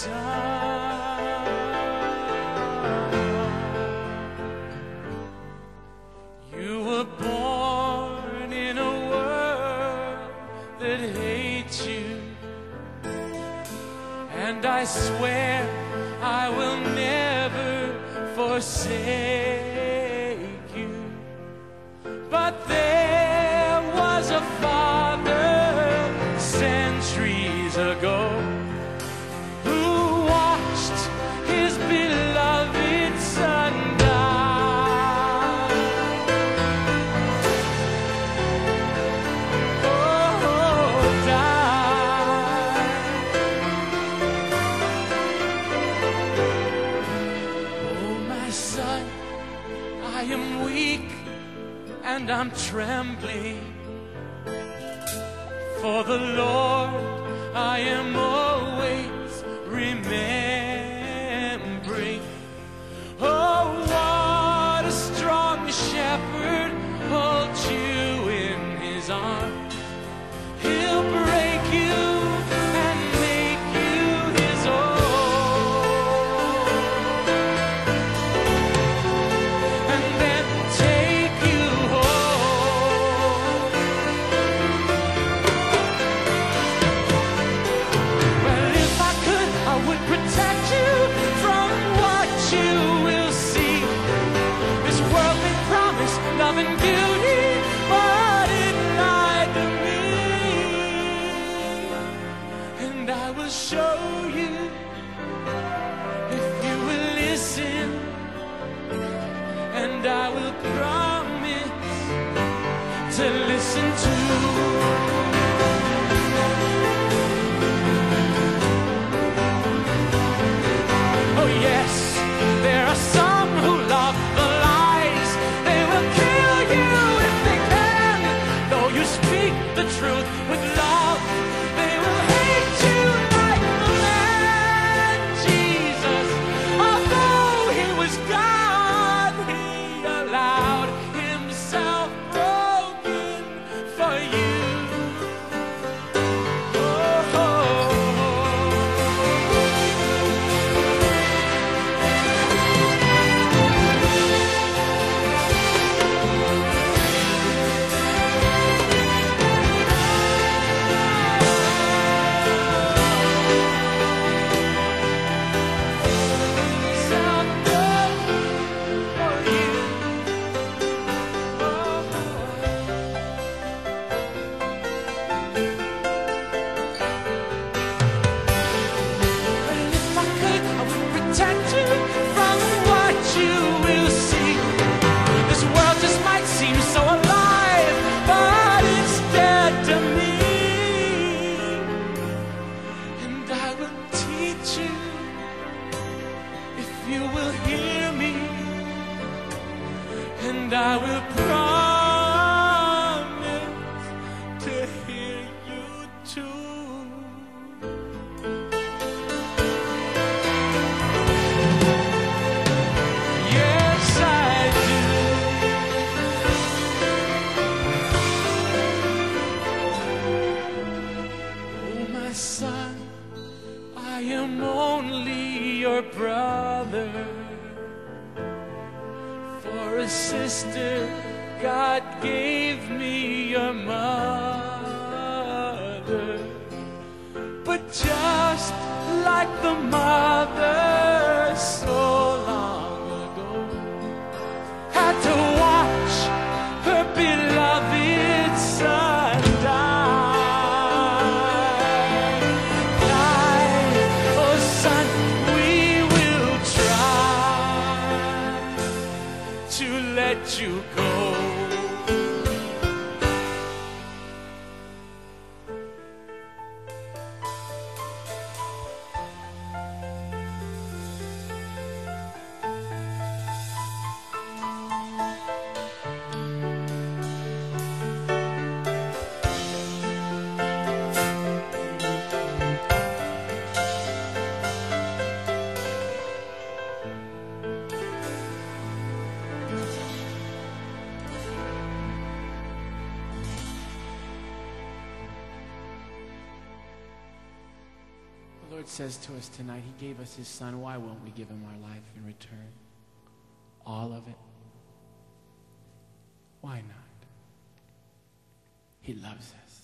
son. You were born in a world that hates you, and I swear I will never forsake you. But there was a father centuries ago who watched his beloved son die. Oh, die. Oh, my son, I am weak and I'm trembling. For the Lord I am always remembering. Oh, what a strong shepherd holds you in his arms. He'll break you and make you his own, and then take you home. Well, if I could, I would protect you from what you will see. This world may promise love and beauty, but it lied to me. And I will show you if you will listen, and I will promise to listen too. Oh yes, there are some who love the lies. They will kill you if they can. Though you speak the truth with love, they will hate you like the man Jesus. Although he was God, he allowed himself broken for you. Oh, oh, self broken for you. Oh, But if I could, I would protect you from what you will see. This world just might seem so alive, but it's dead to me. And I will teach you if you will hear me, and I will promise to hear you too. Yes, I do. Oh, my son, I am only your brother. For a sister, God gave me your mother. But just like the mother so long ago had to watch her beloved son die, oh son, we will try to let you go. Lord says to us tonight, he gave us his son. Why won't we give him our life in return? All of it? Why not? He loves us.